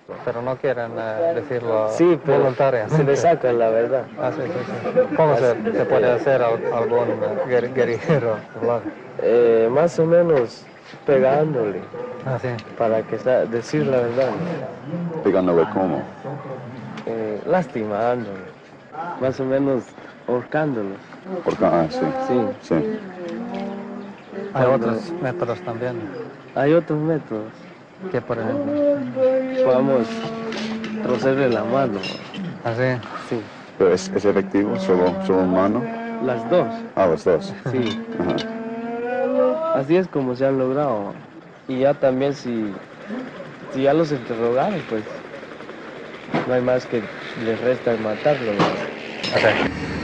pero no quieren decirlo Sí, pero voluntariamente. se le saca la verdad. Ah, sí, sí, sí. ¿Cómo se puede hacer algún guerrillero? Más o menos pegándole Ah, sí. para que decir la verdad, Pegándole cómo. lastimándolo, más o menos ahorcándolo. Porque, sí, Sí, sí. Hay Cuando- otros métodos también. hay otros métodos. ¿Qué, por ejemplo? Vamos, trocerle la mano. Ah, sí. Sí, Pero es efectivo, solo mano. las dos. Ah, los dos. Sí, Ajá. así es como se han logrado. Y ya también si ya los interrogaron, pues no hay más que les resta matarlo, ¿no? Ok.